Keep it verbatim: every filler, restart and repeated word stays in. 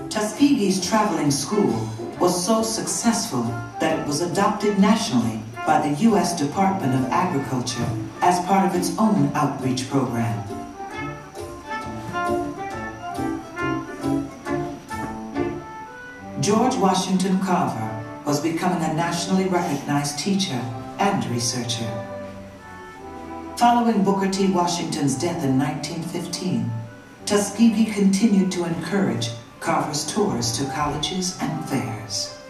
Tuskegee's traveling school was so successful that it was adopted nationally by the U S Department of Agriculture as part of its own outreach program. George Washington Carver was becoming a nationally recognized teacher and researcher. Following Booker T. Washington's death in nineteen fifteen, Tuskegee continued to encourage Carver's tours to colleges and fairs.